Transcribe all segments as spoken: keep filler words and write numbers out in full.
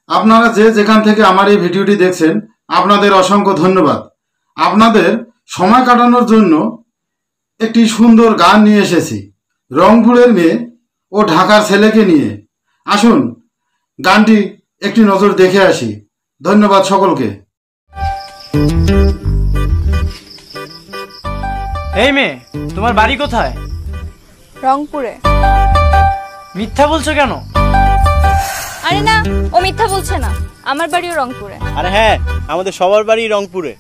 আপনারা যে যেখান থেকে আমার এই ভিডিওটি দেখছেন আপনাদের অসংখ্য ধন্যবাদ। আপনাদের সময় কাটানোর জন্য একটি সুন্দর গান নিয়ে এসেছি, রংপুরের মেয়ে ও ঢাকার ছেলেকে নিয়ে। আসুন গানটি একটি নজর দেখে আসি। ধন্যবাদ সকলকে। এই মেয়ে, তোমার বাড়ি কোথায়? রংপুরে। মিথ্যা বলছো কেন? আরে না, ও মিথ্যা বলছে না, আমার বাড়িও রংপুরে। আরে হ্যাঁ, আমাদের সবার বাড়ি রংপুরে।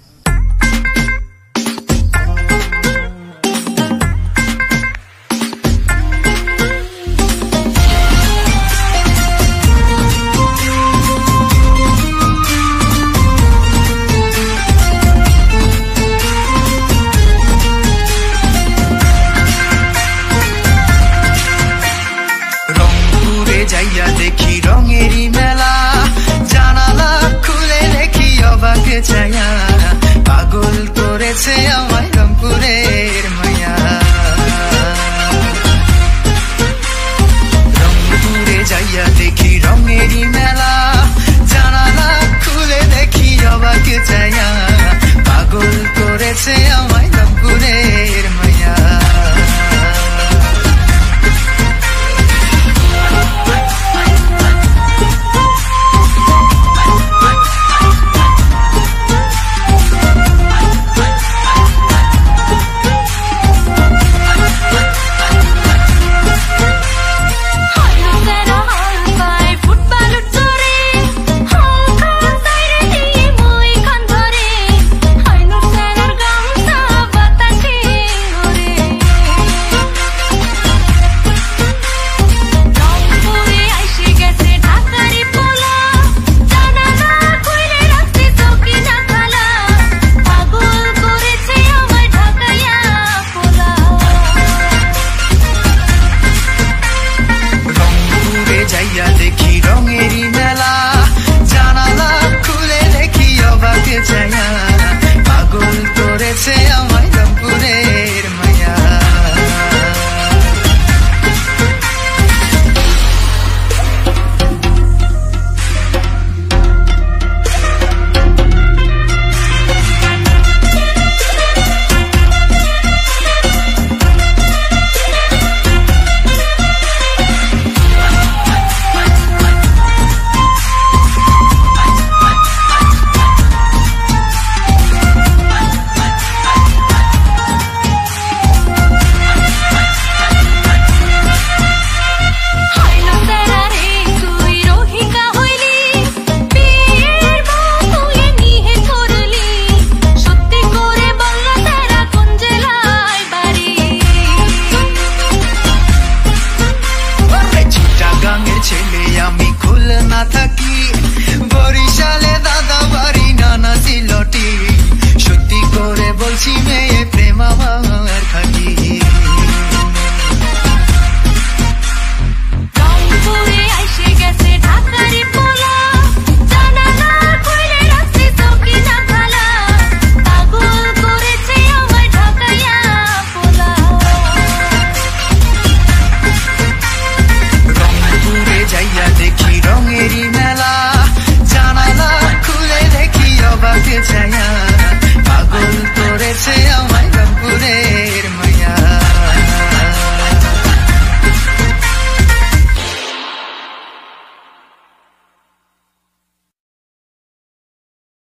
যাইয়া দেখি রঙেরই মেলা, জানালা খুলে দেখি অবাক ছায়া, পাগল করেছে আমায় রংপুরের মায়া। রংপুরে যাইয়া দেখি রঙেরই মেলা, জানালা খুলে দেখি অবাক ছায়া, পাগল করেছে আমায় রংপুরের মায়া। যাইয়া দেখি রঙেরই মেলা, জানালা খুলে দেখি অবাক ছায়া, পাগল করেছে আমায় রংপুরের মায়া। ছেলে আমি খুলনা থাকি,